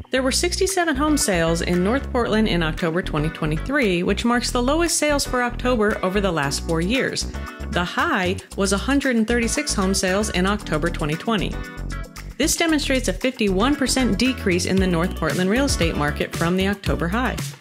There were 67 home sales in North Portland in October 2023, which marks the lowest sales for October over the last 4 years. The high was 136 home sales in October 2020. This demonstrates a 51% decrease in the North Portland real estate market from the October high.